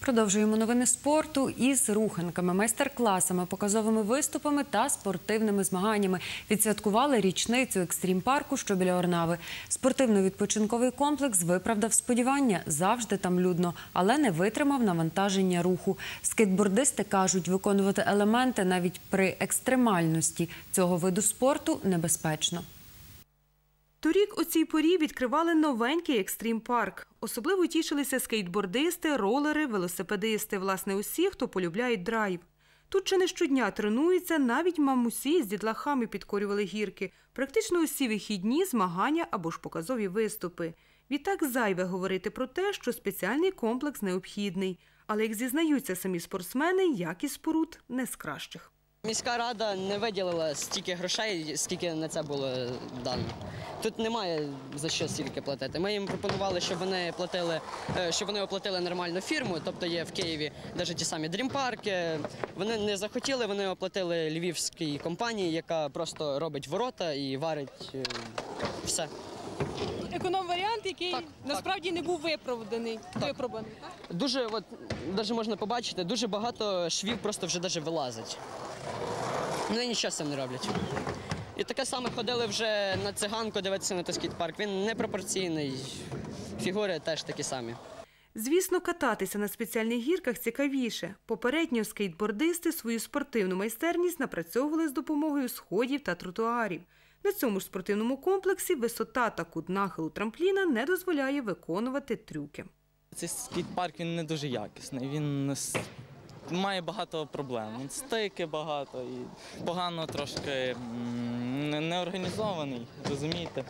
Продовжуємо новини спорту із руханками, майстер-класами, показовими виступами та спортивними змаганнями. Відсвяткували річницю екстрім-парку, що біля Орнави. Спортивно-відпочинковий комплекс виправдав сподівання. Завжди там людно, але не витримав навантаження руху. Скейтбордисти кажуть, виконувати елементи навіть при екстремальності цього виду спорту небезпечно. Торік у цій порі відкривали новенький екстрім-парк. Особливо тішилися скейтбордисти, ролери, велосипедисти. Власне, усі, хто полюбляють драйв. Тут чи не щодня тренуються, навіть мамусі з дітлахами підкорювали гірки. Практично усі вихідні – змагання або ж показові виступи. Відтак зайве говорити про те, що спеціальний комплекс необхідний. Але, як зізнаються самі спортсмени, якість споруд не з кращих. Міська рада не виділила стільки грошей, скільки на це було дано. Тут немає за що стільки платити. Ми їм пропонували, щоб вони оплатили нормальну фірму, тобто є в Києві навіть ті самі дрімпарки. Вони не захотіли, вони оплатили львівській компанії, яка просто робить ворота і варить все. Економ-варіант, який насправді не був виправданий. Дуже, навіть можна побачити, дуже багато швів просто вже навіть вилазить. Ну і нічого з цим не роблять. І таке саме ходили вже на циганку дивитися на той скейт-парк. Він непропорційний, фігури теж такі самі. Звісно, кататися на спеціальних гірках цікавіше. Попередньо скейтбордисти свою спортивну майстерність напрацьовували з допомогою сходів та тротуарів. На цьому ж спортивному комплексі висота та кут нахилу трампліна не дозволяє виконувати трюки. Цей скейт-парк він не дуже якісний, він має багато проблем. Стики багато і погано трошки неорганізований, розумієте.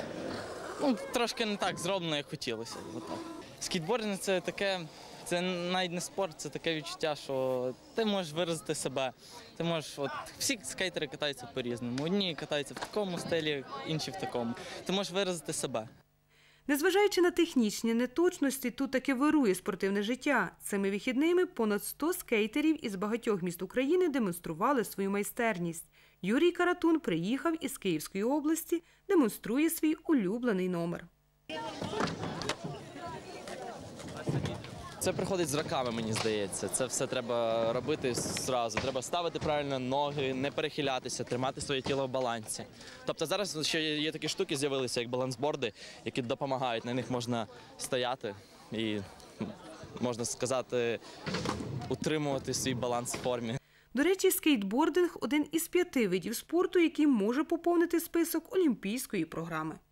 Трошки не так зроблено, як хотілося. Скейтбординг – це таке, це навіть не спорт, це таке відчуття, що ти можеш виразити себе. Ти можеш, всі скейтери катаються по-різному. Одні катаються в такому стилі, інші в такому. Ти можеш виразити себе. Незважаючи на технічні неточності, тут таки вирує спортивне життя. Цими вихідними понад 100 скейтерів із багатьох міст України демонстрували свою майстерність. Юрій Каратун приїхав із Київської області, демонструє свій улюблений номер. Це приходить з роками, мені здається. Це все треба робити зразу. Треба ставити правильно ноги, не перехилятися, тримати своє тіло в балансі. Тобто зараз ще є такі штуки, з'явилися, як балансборди, які допомагають. На них можна стояти і, можна сказати, утримувати свій баланс в формі. До речі, скейтбординг – один із 5 видів спорту, який може поповнити список олімпійської програми.